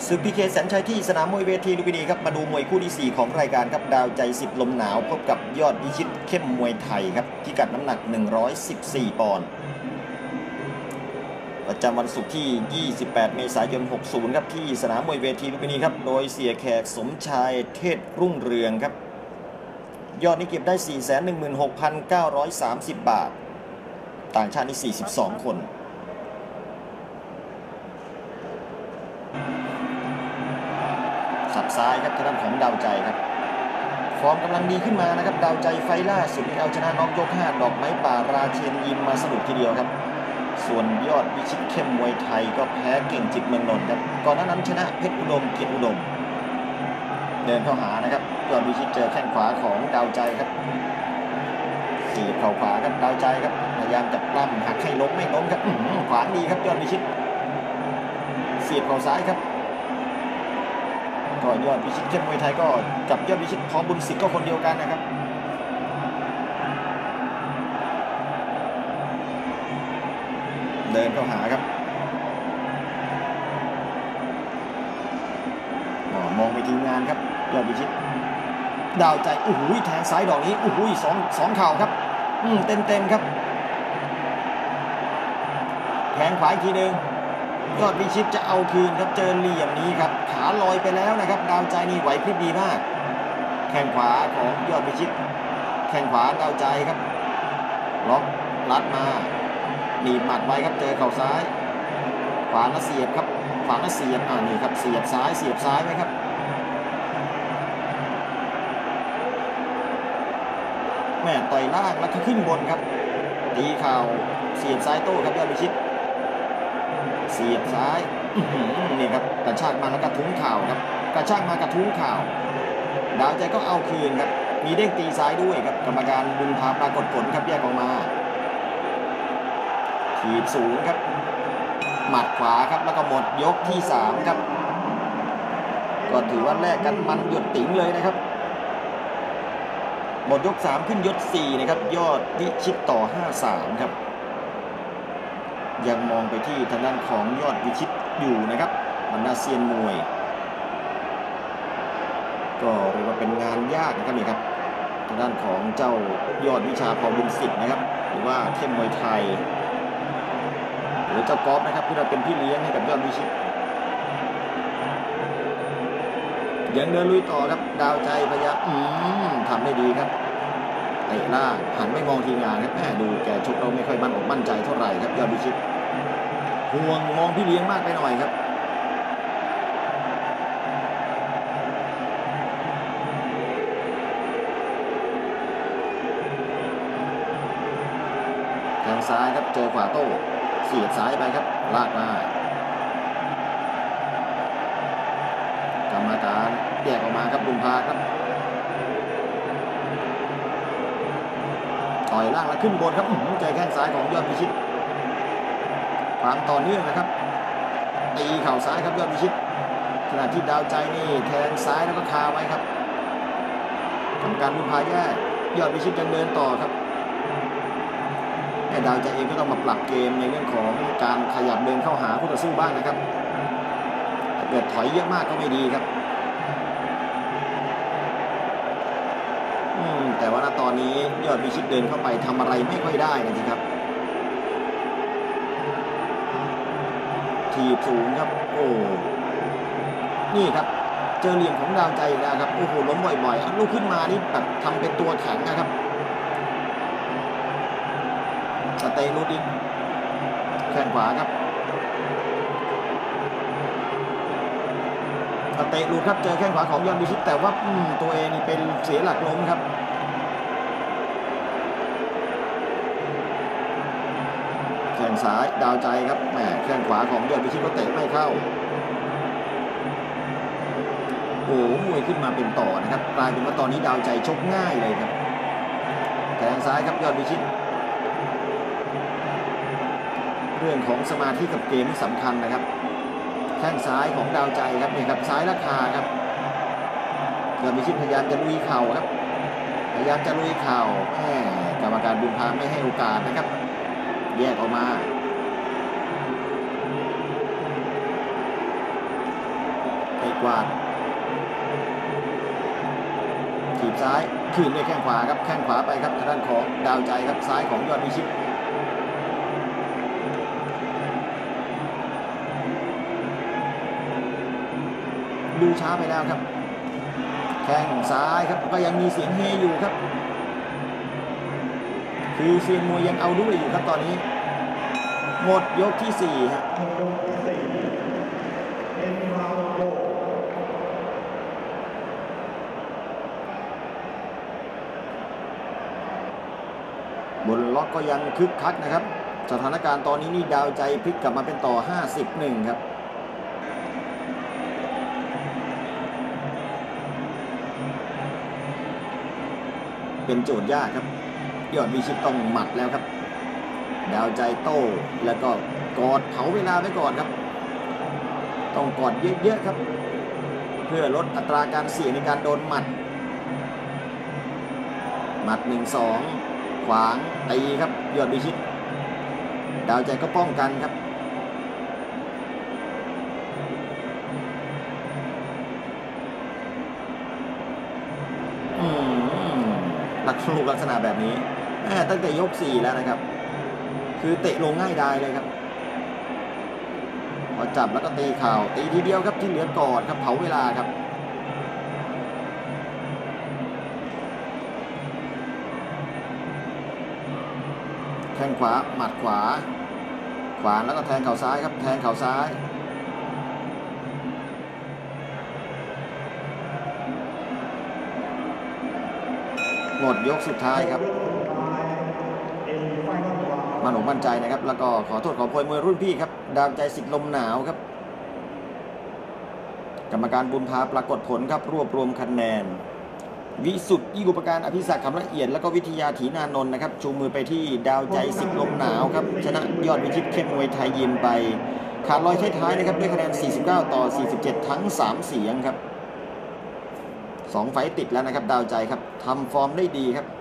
ศึกพีเคแสนชัยที่สนามมวยเวทีลุมพินีครับมาดูมวยคู่ที่4ของรายการครับดาวใจ10ลมหนาวพบกับยอดวิชิตเข้มมวยไทยครับพิกัดน้ำหนัก114ปอนด์ประจำวันศุกร์ที่28เมษายน60ครับที่สนามมวยเวทีลุมพินีครับโดยเสียแขกสมชายเทศรุ่งเรืองครับยอดนี้เก็บได้ 416,930 บาทต่างชาตินี่42คนสับซ้ายครับทางด้านของดาวใจครับฟอร์มกำลังดีขึ้นมานะครับดาวใจไฟล่าสุดเอาชนะน็อกยก5ดอกไม้ป่าราเชนยิมมาสนุกทีเดียวครับส่วนยอดวิชิตเข้มมวยไทยก็แพ้เก่งจิตเมืองนนท์ครับก่อนหน้านั้นชนะเพชรอุดมเกียรติอุดมเดินเข้าหานะครับยอดวิชิตเจอแข้งขวาของดาวใจครับสีเข่าขวาครับดาวใจครับพยายามจะปล้ำหักให้ล้มไม่ล้มครับขวางดีครับยอดวิชิตเสียบเข่าซ้ายครับก็ยอดวิชิตเข้มมวยไทยก็กับยอดวิชิตพร้อมบุญศิษย์ก็คนเดียวกันนะครับเดินเข้าหาครับมองไปทีมงานครับยอดวิชิตดาวใจแทงซ้ายดอกนี้สองเข่าครับเต็มครับแทงขวาอีกทีนึงยอดวิชิตจะเอาคืนครับเจอเหลี่ยมนี้ครับขาลอยไปแล้วนะครับดาวใจนี่ไหวพริบดีมากแข้งขวาของยอดวิชิตแข้งขวาดาวใจครับล็อกลัดมาหนีบหมัดไว้ครับเจอเข่าซ้ายขวาแล้วเสียบครับขวาแล้วเสียบนี่ครับเสียบซ้ายไหมครับแม่ต่อยล่างแล้วก็ขึ้นบนครับตีเข่าเสียบซ้ายโต้ครับยอดวิชิตเสียบซ้ายนี่ครับกระชากมาแล้วกระทุ้งเข่าครับกระชากมากระทุ้งเข่าดาวใจก็เอาคืนครับมีเด้งตีซ้ายด้วยครับกรรมการบุญพาปรากฏผลครับแยกออกมาถีบสูงครับหมัดขวาครับแล้วก็หมดยกที่3ครับก็ถือว่าแลกกันมันหยดติ๋งเลยนะครับหมดยก3ขึ้นยก4นะครับยอดวิชิตต่อ5-3ครับยังมองไปที่ทางด้านของยอดวิชิตอยู่นะครับบรรดาเซียนมวยก็เรียกว่าเป็นงานยากนะครับนี่ครับทางด้านของเจ้ายอดวิชาพอบุญศิษย์นะครับหรือว่าเข้มมวยไทยหรือเจ้ากอล์ฟนะครับที่เราเป็นพี่เลี้ยงให้กับยอดวิชิตยังเดินลุยต่อครับดาวใจพยายามทำได้ดีครับเตะล่างหันไม่มองทีมงานครับดูแกชกเราไม่ค่อยมั่นใจเท่าไหร่ครับยอดวิชิตห่วงมองพี่เลี้ยงมากไปหน่อยครับทางซ้ายครับเจอขวาโต้เสียบซ้ายไปครับลากมากรรมการแยกออกมาครับบุญพาครับต่อยล่างแล้วขึ้นบนครับเจอแข้งซ้ายของยอดวิชิตความต่อเนื่องนะครับตีเข่าซ้ายครับยอดวิชิตขณะที่ดาวใจนี่แทงซ้ายแล้วก็คาไว้ครับกรรมการบุญพาแยกยอดวิชิตยังเดินต่อครับดาวใจเองก็ต้องมาปรับเกมในเรื่องของการขยับเดินเข้าหาคู่ต่อสู้บ้างนะครับถ้าเกิดถอยเยอะมากก็ไม่ดีครับแต่ว่าตอนนี้ยอดวิชิตเดินเข้าไปทำอะไรไม่ค่อยได้นะครับถีบสูงครับนี่ครับเจอเหลี่ยมของดาวใจอีกแล้วครับล้มบ่อยๆลุกขึ้นมานี่แบบทำเป็นตัวแข็งนะครับสเตย์รูดอีกแข้งขวาครับสเตย์รูดครับเจอแข้งขวาของยอดวิชิตแต่ว่าตัวเองนี่เป็นเสียหลักล้มครับแข้งซ้ายดาวใจครับแข้งขวาของยอดวิชิตก็เตะไม่เข้ามวยขึ้นมาเป็นต่อนะครับกลายเป็นว่าตอนนี้ดาวใจชกง่ายเลยครับแข้งซ้ายครับยอดวิชิตเรื่องของสมาธิกับเกมที่สำคัญนะครับแข้งซ้ายของดาวใจครับนี่ครับซ้ายราคาครับยอดวิชิตพยายามจะลุยเข่าครับพยายามจะลุยเข่ากรรมการบุญพาไม่ให้โอกาสนะครับแยกออกมากวาดถีบซ้ายคืนด้วยแข้งขวาครับแข้งขวาไปครับทางด้านของดาวใจครับซ้ายของยอดวิชิตดูช้าไปแล้วครับแข้งซ้ายครับก็ยังมีเสียงเฮอยู่ครับคือเซียนมวยยังเอาด้วยอยู่ครับตอนนี้หมดยกที่4ฮะบนล็อกก็ยังคึกคักนะครับสถานการณ์ตอนนี้นี่ดาวใจพลิกกลับมาเป็นต่อ51ครับเป็นโจทย์ยากครับยอดวิชิตต้องหมัดแล้วครับดาวใจโต้แล้วก็กอดเผาเวลาไว้ก่อนครับต้องกอดเยอะๆครับเพื่อลดอัตราการเสี่ยงในการโดนหมัด1-2ขวางตีครับยอดวิชิตดาวใจก็ป้องกันครับลูกลักษณะแบบนี้ตั้งแต่ยก4แล้วนะครับคือเตะลงง่ายดายเลยครับพอจับแล้วก็ตีเข่าตีทีเดียวครับที่เหลือกอดครับเผาเวลาครับแข้งขวาหมัดขวาแล้วก็แทงเข่าซ้ายครับแทงเข่าซ้ายหมดยกสุดท้ายครับมั่นอกมั่นใจนะครับแล้วก็ขอโทษขอโพยมวยรุ่นพี่ครับดาวใจสิทธิ์ลมหนาวครับกรรมการบุญพาปรากฏผลครับรวบรวมคะแนนวิสุทธิ์ยิ่งอุปการอภิศักดิ์คำละเอียดแล้วก็วิทยาถีนานนท์นะครับชูมือไปที่ดาวใจสิทธิ์ลมหนาวครับชนะยอดวิชิตเข้มมวยไทยยิมไปขาดลอยท้ายๆนะครับด้วยคะแนน49-47ทั้ง3เสียงครับ2 ไฟต์ติดแล้วนะครับดาวใจครับทำฟอร์มได้ดีครับ